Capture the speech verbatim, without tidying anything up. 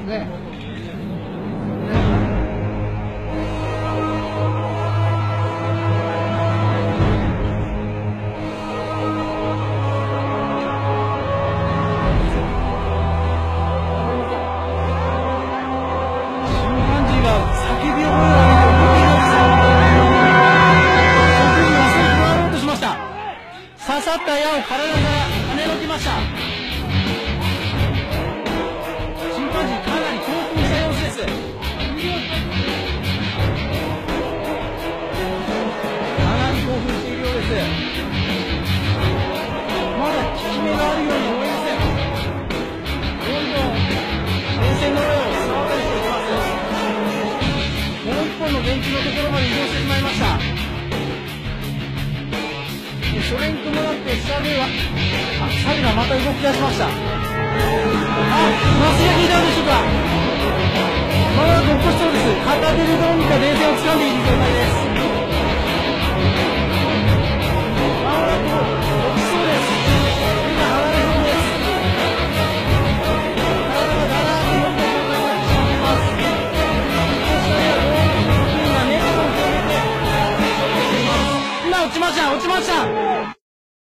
ね。刺さった矢を体から跳ねのきました。審判陣かなり興奮した様子です。かなり興奮しているようです。まだ効き目があるように思います。どんどん電線の上を触ったりしていきます。もう一本の電柱のところまで移動してしまいました。それに伴って下では、あ、サルがまた動き出しました。あ、麻酔が効いたんでしょうか。まだどっこしそうです。片手でどうにか電線を掴んでいる状態です。まもなく落ちそうです。手が離れそうです。体がだらーっと動く状態になってしまっています。下ではどうにかネットを広げて、今落ちました、落ちました。